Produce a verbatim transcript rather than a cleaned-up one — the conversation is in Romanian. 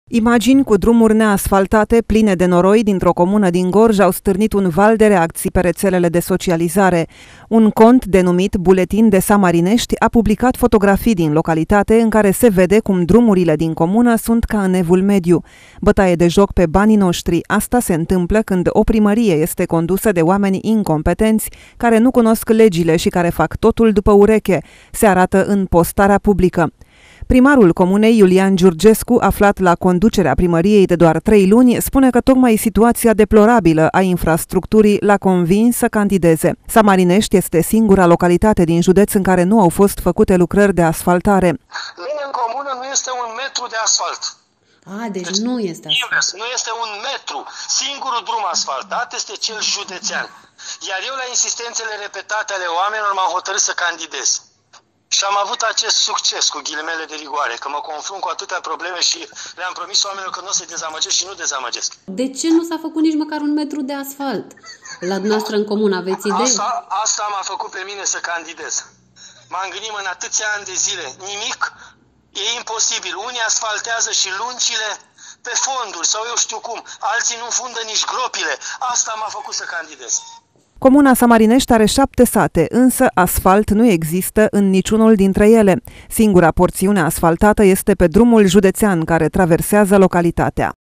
Imagini cu drumuri neasfaltate, pline de noroi dintr-o comună din Gorj au stârnit un val de reacții pe rețelele de socializare. Un cont denumit Buletin de Samarinești a publicat fotografii din localitate în care se vede cum drumurile din comună sunt ca în Evul Mediu. Bătaie de joc pe banii noștri. Asta se întâmplă când o primărie este condusă de oameni incompetenți care nu cunosc legile și care fac totul după ureche, se arată în postarea publică. Primarul comunei, Iulian Giurgescu, aflat la conducerea primăriei de doar trei luni, spune că tocmai situația deplorabilă a infrastructurii l-a convins să candideze. Samarinești este singura localitate din județ în care nu au fost făcute lucrări de asfaltare. Lângă în comună nu este un metru de asfalt. A, deci, deci nu este invers, nu este un metru. Singurul drum asfaltat este cel județean. Iar eu, la insistențele repetate ale oamenilor, m-am hotărât să candidez. Și am avut acest succes, cu ghilimele de rigoare, că mă confrunt cu atâtea probleme și le-am promis oamenilor că nu o să dezamăgesc și nu dezamăgesc. De ce nu s-a făcut nici măcar un metru de asfalt? La dumneavoastră în comună aveți idee? Asta, asta m-a făcut pe mine să candidez. M-am gândit în atâția ani de zile, nimic e imposibil. Unii asfaltează și luncile pe fonduri sau eu știu cum, alții nu fundă nici gropile. Asta m-a făcut să candidez. Comuna Samarinești are șapte sate, însă asfalt nu există în niciunul dintre ele. Singura porțiune asfaltată este pe drumul județean care traversează localitatea.